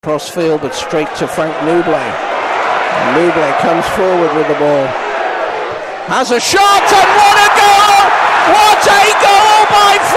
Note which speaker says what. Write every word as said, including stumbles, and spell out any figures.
Speaker 1: across field, but straight to Frank Nouble. And Nouble comes forward with the ball. Has a shot, and what a goal! What a goal by